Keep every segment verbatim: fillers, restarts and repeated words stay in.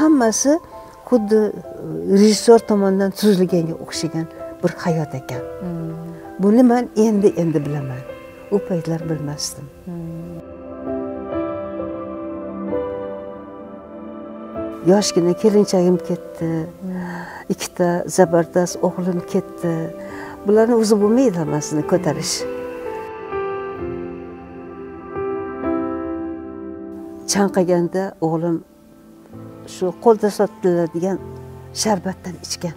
hammasi xuddi rejissyor tomonidan tuzilganga o'xshagan bir hayot ekan. Buni men endi endi bilaman. U paytlar bilmasdim. Yoshgina kelinchagim ketdi. Ikkita zabardast o'g'lim ketdi. Bularni o'zi bo'lmaydi hammasini ko'tarish. Chanqaganda o'g'lim shu qo'lda sotiladigan sharbatdan ichgan.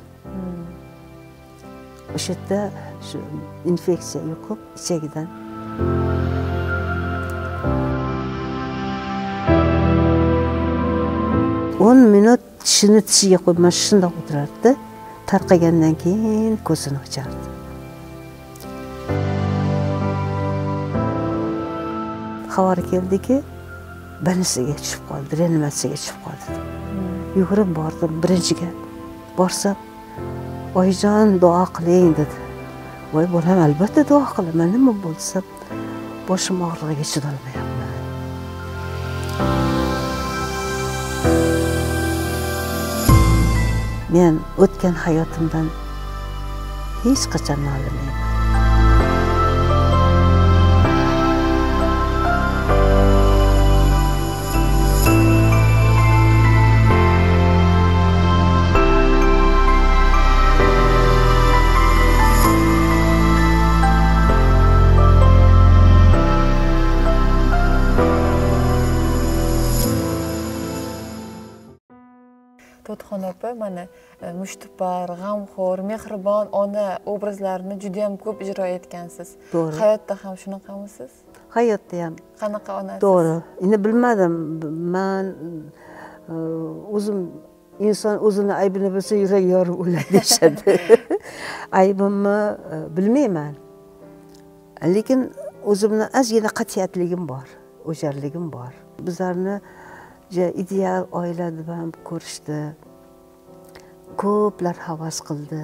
O'sha yerda shu infeksiya yuqib ichagidan o'n minut tishini tishiga qo'ymay shundoq o'tirardi. Tarqagandan keyin ko'zini ochardi. Xabar keldiki, banisiga tushib qoldi, reanimatsiyaga tushib qoldi. Yugurib bordim birinchiga. Borsam, "Oyijon, duo qiling" dedi. "Voy bolam, albatta duo qilaman. Nima bo'lsa, boshim og'rig'iga chidolmayapman." Men o'tgan hayotimdan hech qachon nolimayman. To'txon opa, mana mushtipar, g'amxo'r, mehribon ona obrazlarini juda ham ko'p ijro etgansiz. To'g'ri. Hayotda ham shunaqamisiz? Hayotda ham. Qanaqa onasiz? To'g'ri. Endi bilmadim. Men o'zim inson o'zini aybini bilsa yurak yorib o'ladi deshadi. Aybimni bilmayman. Lekin o'zimni ozgina qat'iyatligim bor, o'jarligim bor. Bizlarni ideal oila deb ham ko'rishdi. Ko'plar havas qildi.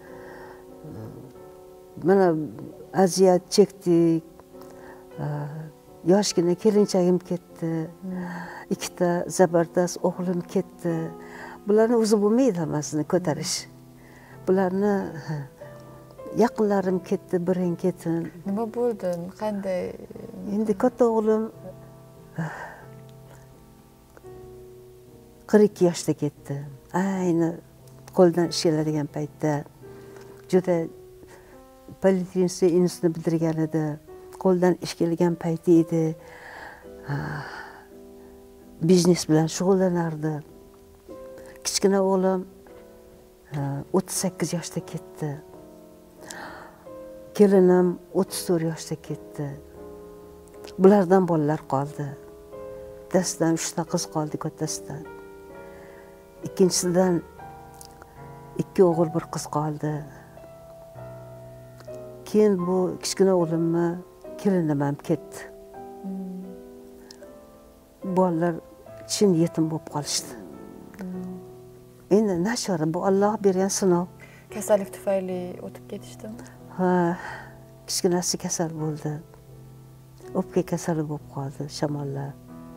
Mana aziyat chekdik. Yoshgina kelinchagim ketdi. Ikkita zabardast o'g'lim ketdi. Bularni o'zi bo'lmaydi hammasini ko'tarish. Bularni yaqinlarim ketdi, birin-ketin. Nima bo'ldi? Qanday? Endi katta o'g'lim qirq ikki yoshda ketdi. Ayni qo'ldan ish keladigan paytda juda politexnika institutini bitirgan edi. Qo'ldan ish kelgan payti edi. Biznes bilan shug'ullanardi. Kichkina o'g'lim o'ttiz sakkiz yoshda ketdi. Kelinim o'ttiz to'rt yoshda ketdi. Bulardan bolalar qoldi. Bittasidan uchta qiz qoldi, kattasidan. Ikkinchisidan ikki o'g'il, bir qiz qoldi. Keyin bu kichkina o'g'limni kelinim ham ketdi. Bolalar chin yetim bo'lib qolishdi. Endi nashora, bu Alloh bergan sinov. Kasallik tufayli o'tib ketishdimi? Ha, kichkinasi kasal bo'ldi. O'pka kasali bo'lib qoldi, shamollar.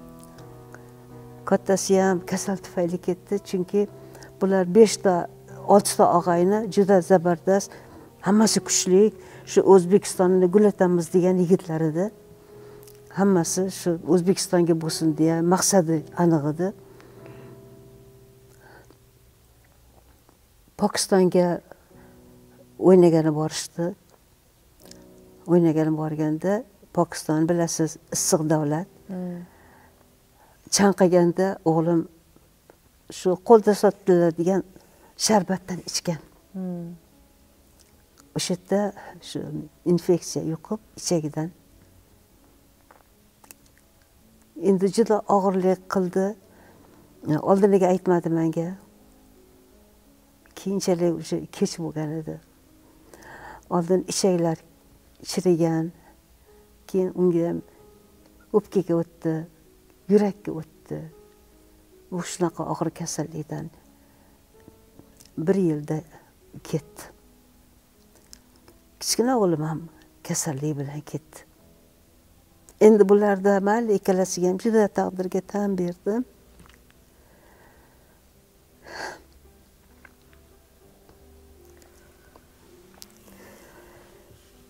Kattasi ham kasal tufayli ketdi, chunki bular beshta, oltita og'ayni juda zabardast, hammasi kuchli, shu O'zbekistonni gulatamiz degan yigitlar edi. Hammasi shu O'zbekistonga bo'lsin degan maqsadi aniq edi. Pokistonga o'ynagani borishdi. O'ynagani borganda Pokiston bilasiz, issiq davlat. Chanqaganda o'g'lim shu qo'lda sotiladigan sharbatdan ichgan. O'sha yerda shu infeksiya yuqib ichagidan. Endi juda og'irlik qildi. Oldiniga aytmadi menga. Keyinchalik o'sha kech bo'lgan edi. Oldin ichaklar chirigan, keyin unga o'pkaga o'tdi, yurakka o'tdi. Bu shunaqa og'ir kasallikdan bir yilda ketdi. Kichkina o'g'lim ham kasallik bilan ketdi. Endi bularda mayli ikkalasiga ham juda taqdirga tan berdim.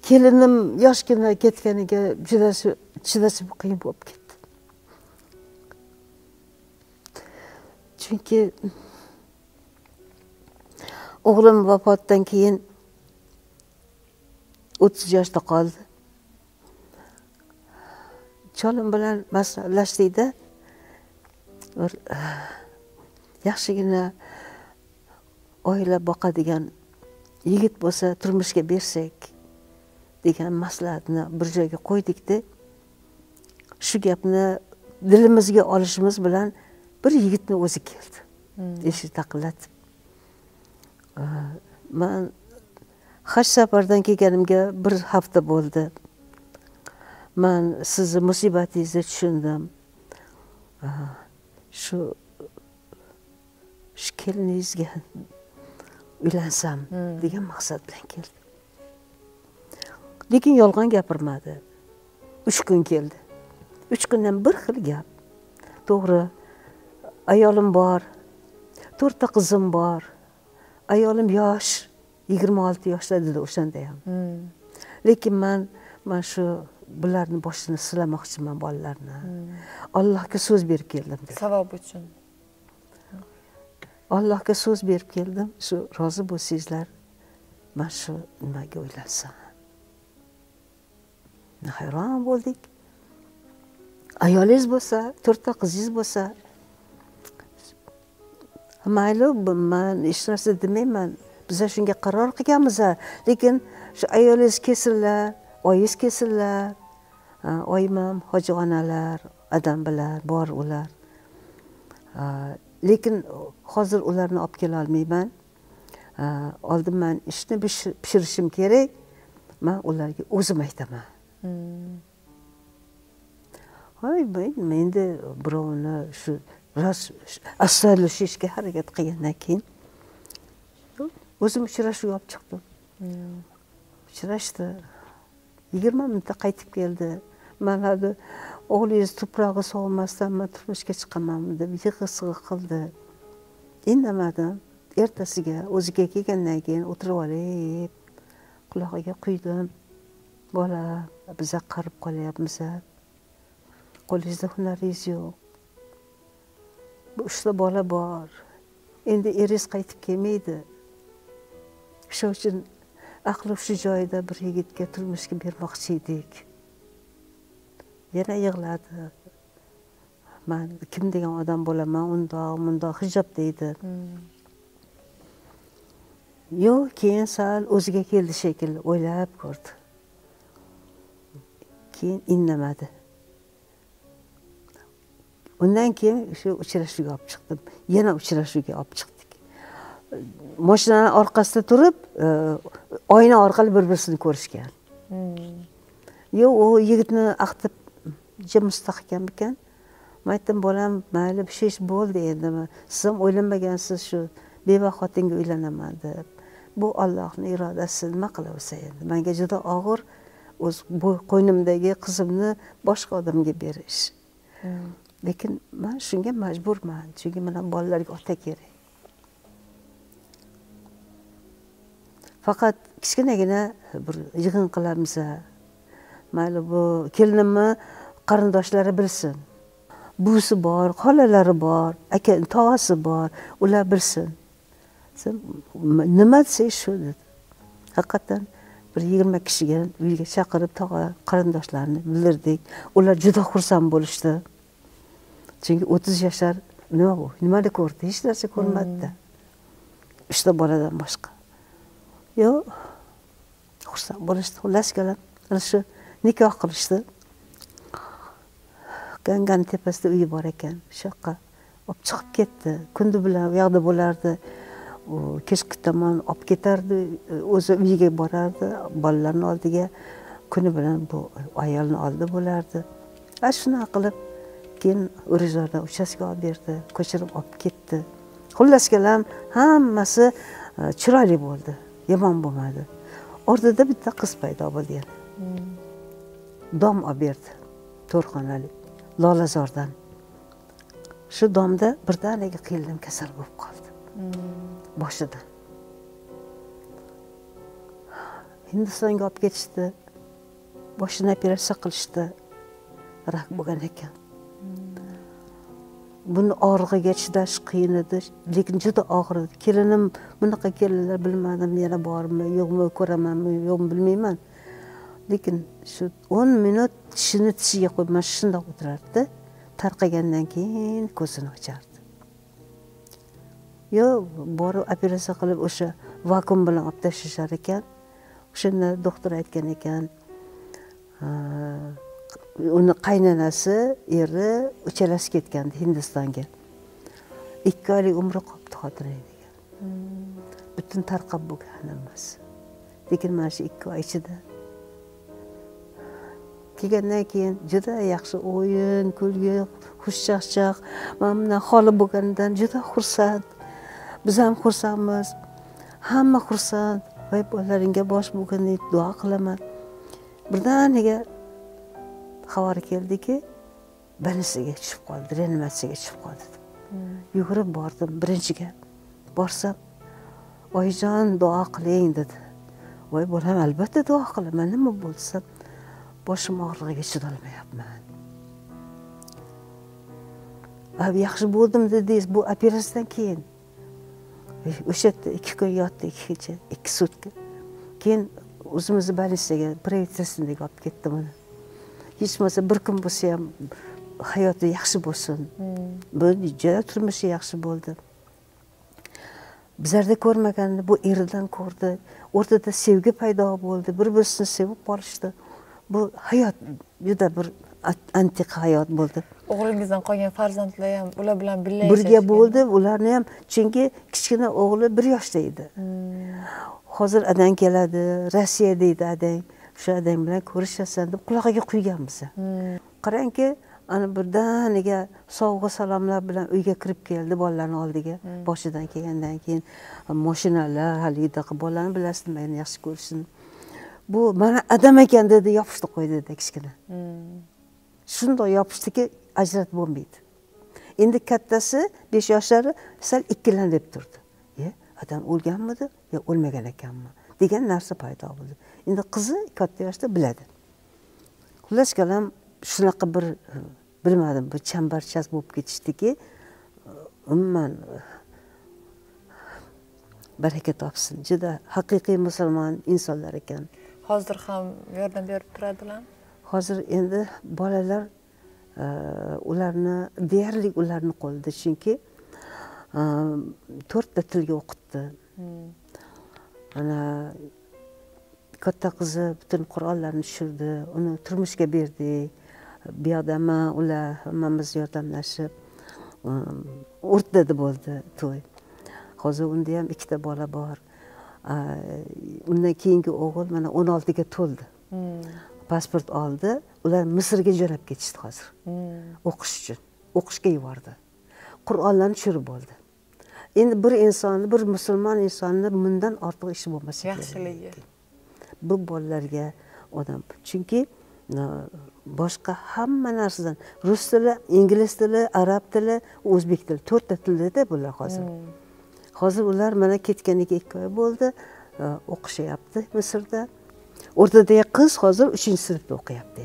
kelinim yoshgina ketganiga juda chidashim qiyin bo'lib ketdi. Chunki o'g'lim vafotidan keyin o'ttiz yoshda qoldi. Cholim bilan maslahatlashdik-da, bir yaxshigina oila boqadigan yigit bo'lsa turmushga bersak degan maslahatni bir joyga qo'ydik-da. Shu gapni dilimizga olishimiz bilan bir yigitni o'zi keldi. Eshik taqillatib. Men haj safardan kelganimga bir hafta bo'ldi. Men sizni musibatingizni tushundim. Shu shu keliningizga uylansam degan maqsad bilan keldi. Lekin yolg'on gapirmadi. uch kun keldi. uch kundan bir xil gap. To'g'ri, ayolim bor, to'rtta qizim bor. Ayolim yosh, yigirma olti yoshda dedi o'shanda ham. Lekin men men shu bularni boshini silamoqchiman, bolalarni. Allohga so'z berib keldim dedi. Savob uchun. Allohga so'z berib keldim, shu rozi bo'lsangizlar, men shu nimaga uylansam. Hayron bo'ldik. Ayolingiz bo'lsa, to'rtta qizingiz bo'lsa, mayli, men hech narsa demayman. Biz shunga qaror qilganmiz, lekin shu ayolingiz kelsinlar, oyingiz kelsinlar, oyim ham hoji onalar, adam bilan bor ular. Lekin hozir ularni olib kela olmayman. Oldin men ishni pishirishim kerak. Men ularga o'zim aytaman. Hoy, men endi birovni shu rost astoydilashishga harakat qilgandan keyin o'zim uchrashuvga olib chiqdim. Uchrashdi. yigirma minutda qaytib keldi. Men hali o'g'lingiz tuprog'i sovmasdan men turmushga chiqaman deb yig'i-sig'i qildi. Indamadim. Ertasiga o'ziga kelgandan keyin o'tirib olib, qulog'iga quydim. Bola, biz qarib qolyapmiz. Qo'lingizda hunaringiz yo'q. Bu uchta bola bor. Endi eringiz qaytib kelmaydi. Shuning uchun aqli shu joyida bir yigitga turmushga bermoqchi edik. Yana yig'ladi. Men kim degan odam bo'laman, undoq, mundoq hijob deydi. Yo'q, keyin sal o'ziga keldi shekilli, o'ylab ko'rdi. Keyin indamadi. Undan keyin shu uchrashuvga olib chiqdim. Yana uchrashuvga olib chiqdik. Mashinaning orqasida turib, oyna orqali bir-birini ko'rishgan. Yo'q, u yigitni aqtib jim mustahkam ekan. Men aytdim, bolam, mayli bir ish bo'ldi endi. Siz ham o'ylanmagansiz shu beva xotinga uylanaman deb. Bu Allohning irodasi, nima qilaversa endi. Menga juda og'ir o'z bu qo'ynimdagi qizimni boshqa odamga berish. Lekin men shunga majburman, chunki men bolalarga ota kerak. Faqat kichkinagina bir yig'in qilamiz. Mayli bu kelinimni qarindoshlari bilsin. Buvisi bor, xolalari bor, aka tog'asi bor, ular bilsin. Nima desa shu dedi. Haqiqatan bir yigirma kishiga uyga chaqirib tog'a qarindoshlarini bildirdik. Ular juda xursand bo'lishdi. Chunki o'ttiz yoshlar nima bu? Nimani ko'rdi? Hech narsa ko'rmadi. Uchta boladan boshqa. Yo'q. Xursand bo'lishdi. Xullas kalom, ana shu nikoh qilishdi. Gangan tepasida uyi bor ekan. Shu yoqqa olib chiqib ketdi. Kundi bilan u yoqda bo'lardi. U kechki tomon olib ketardi, o'zi uyiga borardi, bolalarning oldiga, kuni bilan bu ayolni oldida bo'lardi. Va shuni qilib keyin O'rizorda uchastka olib berdi, ko'chirib olib ketdi. Xullas kalom, hammasi chiroyli bo'ldi, yomon bo'lmadi. O'rtada bitta qiz paydo bo'ldi yana. Dom olib berdi, to'rxonali, Lolazordan. Shu domda birdaniga qelinim kasal bo'lib qoldi. Boshida. Hindistonga olib ketishdi. Boshini operatsiya qilishdi. Rak bo'lgan ekan. Buni og'rig'iga chidash qiyin edi, lekin juda og'ir edi. Kelinim bunaqa kelinlar bilmadim, yana bormi, yo'qmi, ko'ramanmi, yo'qmi bilmayman. Lekin shu o'n minut tishini tishiga qo'yib, shundoq o'tirardi. Tarqagandan keyin ko'zini ochardi. Yo, borib operatsiya qilib o'sha vakuum bilan olib tashlashar ekan. O'shanda doktor aytgan ekan, uni qaynanasi, eri uchalasi ketgandi Hindistonga. ikki oylik umri qolibdi xotirang degan. Butun tarqab bo'lgan emas. Lekin mana shu ikki oy ichida kelgandan keyin juda yaxshi o'yin, kulgi, xushchaqchaq, mana bundan xoli bo'lganidan juda xursand. Biz ham xursandmiz. Hamma xursand. Voy bolalaringga bosh bo'lgan deb duo qilaman. Birdaniga xabar keldiki, banisiga tushib qoldi, reanimatsiyaga tushib qoldi. Yugurib bordim birinchiga. Borsam, "Oyijon, duo qiling" dedi. Voy bolam, albatta duo qilaman. Nima bo'lsa, boshim og'rig'iga chidolmayapman. "Ab yaxshi bo'ldim" dedingiz, bu operatsiyadan keyin. O'sha yerda ikki kun yotdi, ikki kecha, ikki sutka. Keyin o'zimizni больницаga, правительственныйga olib ketdim uni. Hech bo'lmasa bir kun bo'lsa ham hayoti yaxshi bo'lsin. Bu juda turmushi yaxshi bo'ldi. Bizlarda ko'rmaganda bu eridan ko'rdi. O'rtada sevgi paydo bo'ldi. Bir-birini sevib qolishdi. Bu hayot juda bir antiq hayot bo'ldi. O'g'lingizdan qolgan farzandlar ham ular bilan birga birga bo'ldi. Ularni ham, chunki kichkina o'g'li bir yoshda edi. Hozir adang keladi, Rossiya deydi adang. Shu adang bilan ko'rishasan deb quloqiga quyganmiz. Qarangki, ana birdaniga sovg'a salomlar bilan uyga kirib keldi bolalarning oldiga. Boshidan kelgandan keyin mashinalar, halidaqa bolalarni bilasizmi, meni yaxshi ko'rsin. Bu mana adam ekan dedi, yopishdi qo'ydi dedi kichkina. Shunday yopishdiki, ajratib bo'lmaydi. Endi kattasi besh yoshlari sal ikkilanib turdi. "Ye, adam o'lganmidi yo o'lmagan ekanmi?" degan narsa paydo bo'ldi. Endi qizi katta yoshda biladi. Xullas kalam shunaqa bir bilmadim, bir chambarchas bo'lib ketishdiki, umuman baraka topsin. Juda haqiqiy musulmon insonlar ekan. Hozir ham yordam berib turadilar? Hozir endi bolalar ularni deyarli ularni qo'lida, chunki to'rtta tilga o'qitdi. Ana katta qizi butun Qur'onlarni tushirdi, uni turmushga berdik. Bu yoqda ular hammamiz yordamlashib o'rtada bo'ldi to'y. Hozir unda ham ikkita bola bor. Undan keyingi o'g'il mana o'n oltiga to'ldi. Pasport oldi. Ular Misrga jo'nab ketishdi hozir. O'qish uchun. O'qishga yubordi. Qur'onlarni tushirib bo'ldi. Endi bir insonni, bir musulmon insonni bundan ortiq ishi bo'lmasa kerak. Yaxshiligi. Bu bolalarga odam. Chunki boshqa hamma narsadan rus tili, ingliz tili, arab tili, o'zbek tili, to'rtta tilda bular hozir. Hozir ular mana ketganiga ikki oy bo'ldi, o'qishyapti Misrda. O'rtadagi qiz hozir uchinchi sinfda o'qiyapti.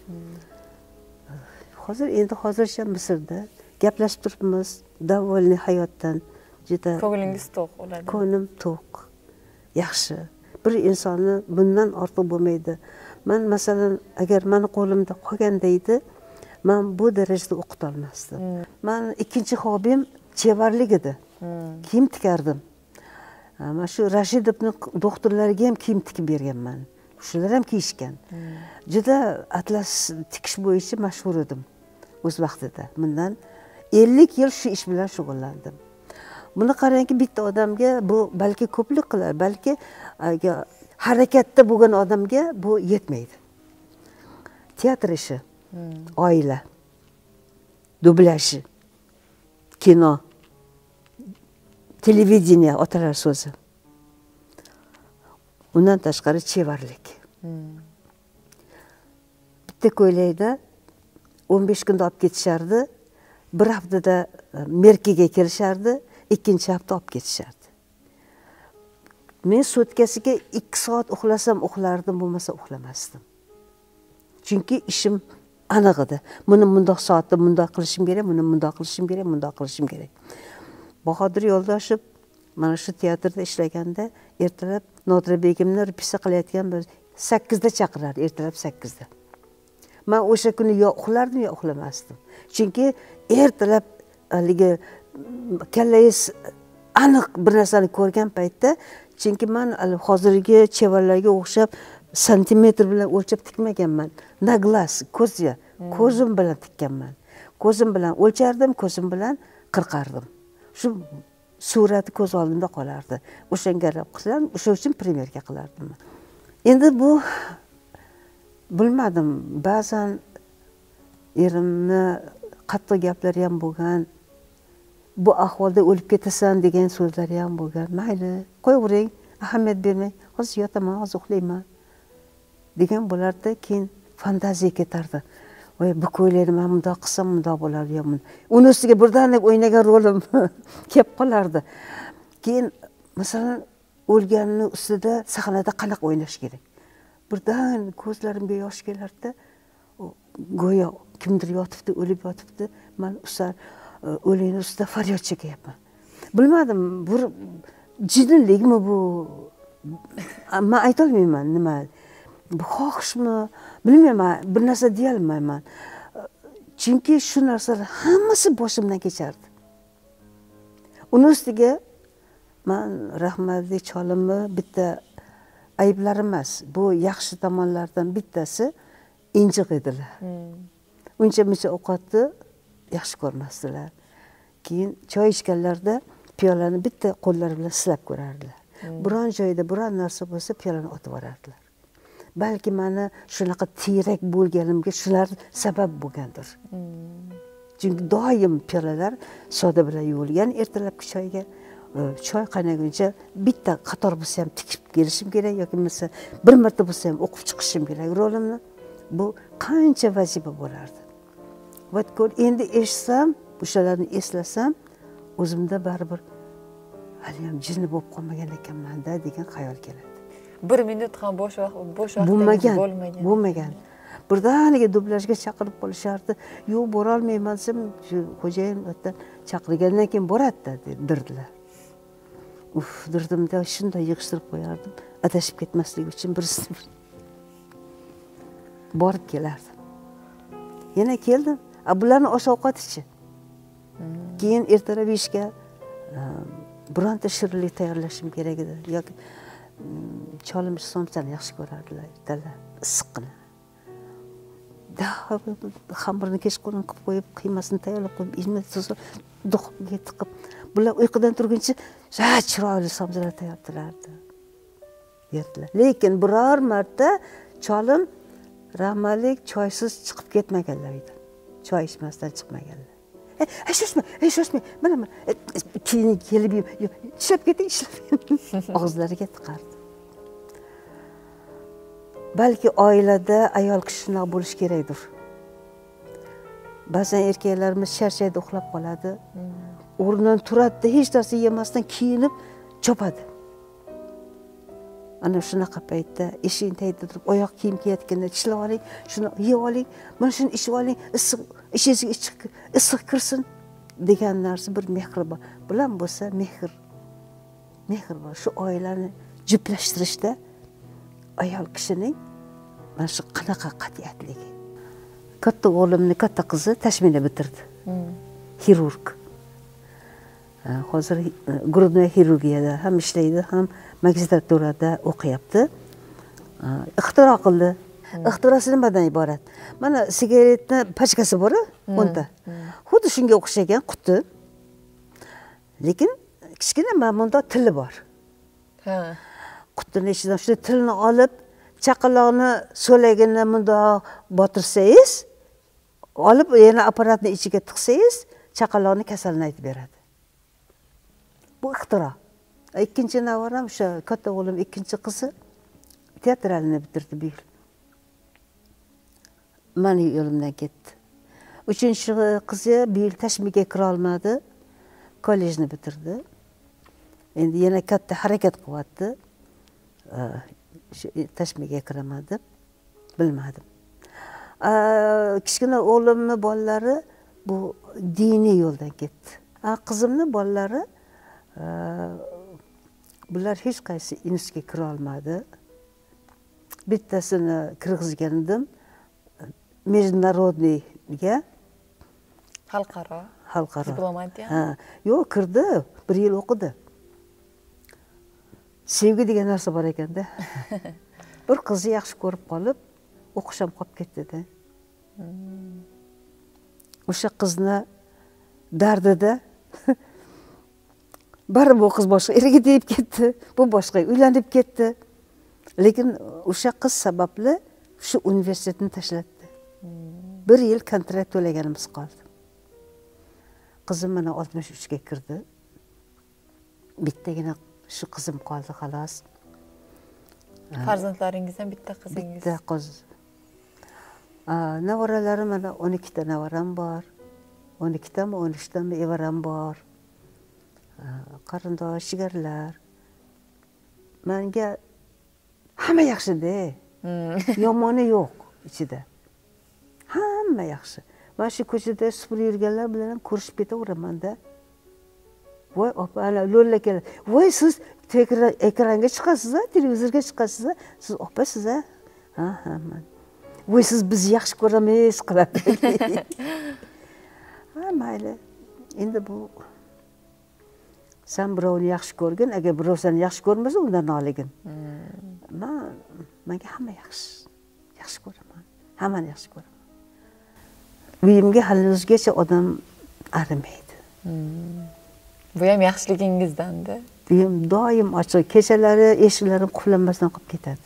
Hozir endi hozircha Misrda gaplashib turibmiz, davolli hayotdan. Juda ko'nglingiz to'q bo'ladi. Ko'nglim to'q. Yaxshi. Bir insonni bundan ortiq bo'lmaydi. Men masalan, agar meni qo'limda qolganda edi, men bu darajada o'qita olmasdim. Men ikkinchi hobim chevarlik edi. Kiyim tikardim. Mana shu Rashidovning doktorlariga ham kiyim tikib berganman. Shular ham kiyishgan. Juda atlas tikish bo'yicha mashhur edim o'z vaqtida. Bundan ellik yil shu ish bilan shug'ullandim. Buni qarangki, bitta odamga bu balki ko'plik qilar, balki harakatda bo'lgan odamga bu yetmaydi. Teatr ishi, oila, dublaji, kino, televideniya, otalar so'zi. Undan tashqari chevarlik. Bitta ko'ylakda o'n besh kunda olib ketishardi, bir haftada Merkiga kelishardi, ikkinchi hafta olib ketishardi. men sutkasiga ikki soat uxlasam uxlardim, bo'lmasa uxlamasdim. Chunki ishim aniq edi. Buni bundoq soatda bundoq qilishim kerak, buni bundoq qilishim kerak, bundoq qilishim kerak. Bahodir Yo'ldoshev mana shu teatrda ishlaganda ertalab Nodira begimni repetitsiya qilayotgan bir sakkizda chaqirar, ertalab sakkizda. Men o'sha kuni yo uxlardim, yo uxlamasdim. Chunki ertalab haligi kallangiz aniq bir narsani ko'rgan paytda, chunki men hozirgi chevarlarga o'xshab santimetr bilan o'lchab tikmaganman. Na glas, ko'zga, ko'zim bilan tikkanman. Ko'zim bilan o'lchardim, ko'zim bilan qirqardim. Shu surati ko'z oldimda qolardi. O'shanga qarab qilsam, o'sha uchun premyerga qilardim. Endi bu bilmadim, ba'zan erimni qattiq gaplari ham bo'lgan. Bu ahvolda o'lib ketasan degan so'zlari ham bo'lgan. Mayli, qo'yavering, ahamiyat bermang. Hozir yotaman, hozir uxlayman degan bo'lardi, keyin fantaziya ketardi. Voy, bu ko'ylakni men bundoq qilsam, bundoq bo'lardi yo. Uni ustiga birdaniga o'ynagan rolim kelib qolardi. Keyin masalan, o'lganning ustida sahnada qanaqa o'ynash kerak? Birdan ko'zlarimga yosh kelardi. Go'yo kimdir yotibdi, o'lib yotibdi. Men usar o'likni ustida faryod chekyapman. Bilmadim, bu jinnlikmi bu? Men ayta olmayman nima. Bu xohishmi? Bilmayman, bir narsa deya olmayman. Chunki shu narsalar hammasi boshimdan kechardi. Uni ustiga men rahmatli cholimni bitta ayblari emas, bu yaxshi tomonlardan bittasi injiq edilar. Uncha-muncha ovqatni yaxshi ko'rmasdilar. Keyin choy ichganlarda piyolani bitta qo'llari bilan silab ko'rardilar. Biron joyda biron narsa bo'lsa piyolani otib yuborardilar. Balki meni shunaqa tiyrak bo'lganimga shular sabab bo'lgandir. Chunki doim piyolalar soda bilan yuvilgan. Ertalabki choyga choy qaynaguncha bitta qator bo'lsa ham tikib kelishim kerak yoki bo'lmasa bir marta bo'lsa ham o'qib chiqishim kerak rolimni. Bu qancha vazifa bo'lardi. Va endi eshitsam, o'shalarni eslasam, o'zimda baribir hali ham jinni bo'lib qolmagan ekanman-da degan xayol keladi. Bir minut ham bo'sh vaqt, bo'sh vaqt bo'lmagan. bo'lmagan. Bo'lmagan. Birdaniga dublajga chaqirib qolishardi. Yo'q, bora olmayman desam, xo'jayin o'tdan chaqirgandan keyin boradi derdilar. Uf, dirdimda shunday yig'ishtirib qo'yardim. Adashib ketmaslik uchun birisini borib kelardim. Yana keldim. A bularni osh-ovqatichi. Keyin ertalab ishga bironta shirinlik tayyorlashim kerak edi yoki cholim somsani yaxshi ko'rardilar, ertalab issiqqina. Xamirni kechqurun qilib qo'yib, qiymasini tayyorlab qo'yib, izmi tuzib, duxovkaga tiqib, bular uyqudan turguncha ja chiroyli somsalar tayyorlardi. Yerdilar. Lekin biror marta cholim rahmalik choysiz chiqib ketmaganlar edi. Choy ichmasdan chiqmaganlar. Ey, shoshma, ey, shoshma. Mana mana keyin kelib, ishlab keting, ishlab. Og'izlariga tiqardi. Balki oilada ayol kishi shunaqa bo'lish kerakdir. Ba'zan erkaklarimiz charchaydi, uxlab qoladi. O'rnidan turadi, hech narsa yemasdan kiyinib chopadi. Ana shunaqa paytda eshikning tagida turib, oyoq kiyim kiyayotganda tishlab oling, shuni yeb oling, mana shuni ichib oling, issiq ishingizga issiq kirsin degan narsa bir mehr bor. Bilan bo'lsa mehr. Mehr bor. Shu oilani juplashtirishda ayol kishining mana shu qanaqa qat'iyatligi. Katta o'g'limning katta qizi Tashmina bitirdi. Xirurg. Hozir grudnoy xirurgiyada ham ishlaydi, ham magistraturada o'qiyapti. Ixtiro qildi. Ixtirosi nimadan iborat? Mana sigaretni pachkasi bor, o'nta. Xuddi shunga o'xshagan quti. Lekin kichkina mana bunda tili bor. Ha. Qutining ichidan shu tilni olib, chaqaloqni so'lagini bundoq botirsangiz, olib yana apparatni ichiga tiqsangiz, chaqaloqning kasalini aytib beradi. Bu ixtiro. Ikkinchi navaram o'sha katta o'g'lim ikkinchi qizi teatralni bitirdi bu yil. Mani yo'limdan ketdi. Uchinchi qizi bu yil Tashmiga kira olmadi, kollejni bitirdi. Endi yana katta harakat qilyapti. tashmaga kiraman deb bilmadim. Kichkina o'g'limni bolalari bu diniy yo'ldan ketdi. Qizimni bolalari bular hech qaysi institutga kira olmadi. Bittasini kirgizgandim международныйga, xalqaro xalqaro diplomatiya. Ha, yo'q, kirdi, bir yil o'qidi. Sevgi degan narsa bor ekanda. Bir qizni yaxshi ko'rib qolib, o'qish ham qolib ketdi-da. O'sha qizni dardida baribir bu qiz boshqa erga tegib ketdi, bu boshqa uylanib ketdi. Lekin o'sha qiz sababli shu universitetni tashlatdi. Bir yil kontrakt to'laganimiz qoldi. Qizim mana oltmish uchga kirdi. Bittagina shu qizim qoldi xolos. Farzandlaringizdan bitta qizingiz? Bitta qiz. Nevaralarim mana o'n ikkita nevaram bor. o'n ikkitami, o'n uchtami evaram bor. Qarindosh, jigarlar. Menga hamma yaxshi-da. Yomoni yo'q ichida. Hamma yaxshi. Mana shu ko'chada supurib yurganlar bilan ham ko'rishib ketaveraman-da. Voy opa, ana lo'lla keladi. Voy siz ekranga chiqasiz-a, televizorga chiqasiz-a? Siz opa siz-a? Ha, ha, men. Voy siz biz yaxshi ko'ramiz qiladi. Ha, mayli. Endi bu sen birovni yaxshi ko'rgin, agar birov seni yaxshi ko'rmasa, undan noligin. Men menga hamma yaxshi. Yaxshi ko'raman. Hammani yaxshi ko'raman. Uyimga hanuzgacha odam arimaydi. Bu ham yaxshiligingizdan-da. Uyim doim ochiq, kechalari eshiklarim qulflanmasdan qolib ketadi.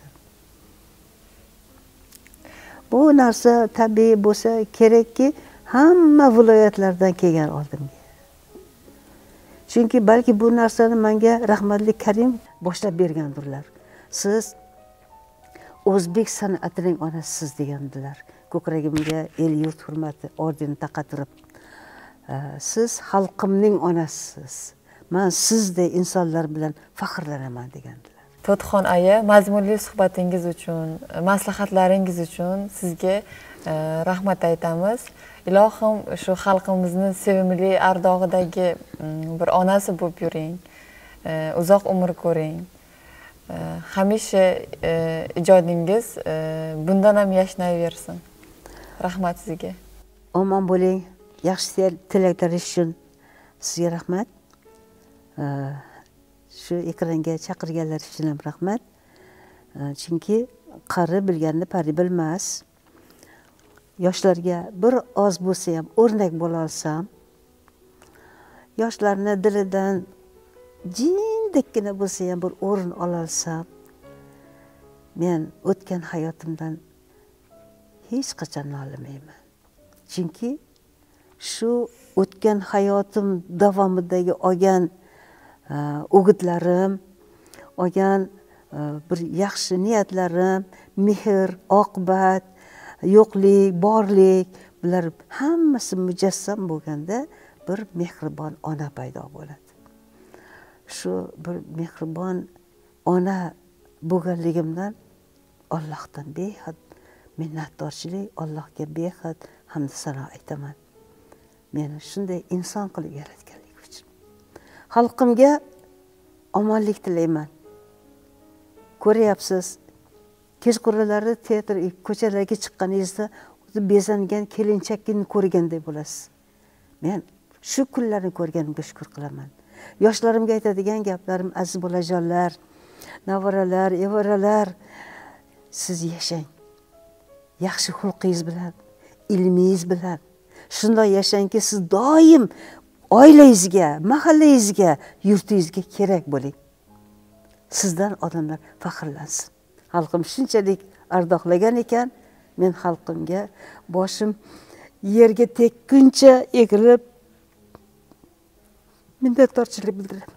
Bu narsa tabiiy bo'lsa kerakki, hamma viloyatlardan kelgan oldimga. Chunki balki bu narsani menga rahmatli Karim boshlab bergandirlar. Siz o'zbek san'atining onasisiz degandilar. Ko'kragimga el yurt hurmati ordenini taqatirib. Siz xalqimning onasisiz. Men sizday insonlar bilan faxrlanaman degandilar. To'txon aya, mazmunli suhbatingiz uchun, maslahatlaringiz uchun sizga rahmat aytamiz. Ilohim shu xalqimizni sevimli ardog'idagi bir onasi bo'lib yuring. Uzoq umr ko'ring. Hamisha ijodingiz bundan ham yashnayversin. Rahmat sizga. Omon bo'ling. Yaxshi tilaklaringiz uchun sizga rahmat. Shu ekranga chaqirganlar uchun ham rahmat. Chunki qari bilganni pari bilmas. Yoshlarga bir oz bo'lsa ham o'rnak bo'la olsam, yoshlarni dilidan jindekkina bo'lsa ham bir o'rin ola olsam, men o'tgan hayotimdan hech qachon nolimayman. Chunki shu o'tgan hayotim davomidagi olgan o'gitlarim, olgan bir yaxshi niyatlarim, mehr, oqibat, yo'qlik, borlik, bular hammasi mujassam bo'lganda bir mehribon ona paydo bo'ladi. Shu bir mehribon ona bo'lganligimdan Allohdan behad minnatdorchilik, Allohga behad hamd sano aytaman. Meni shunday inson qilib yaratganligi uchun. Xalqimga omonlik tilayman. Ko'ryapsiz, kechqurunlari teatr ko'chalarga chiqqaningizda bezangan kelinchakni ko'rganday bo'lasiz. Men shu kunlarni ko'rganimga shukr qilaman. Yoshlarimga aytadigan gaplarim, aziz bolajonlar, navaralar, evaralar, siz yashang. Yaxshi xulqingiz bilan, ilmingiz bilan. Shunday yashangki, siz doim oilangizga, mahallangizga, yurtingizga kerak bo'ling. Sizdan odamlar faxrlansin. Xalqim shunchalik ardoqlagan ekan, men xalqimga boshim yerga tekkuncha egilib minnatdorchilik bildiraman.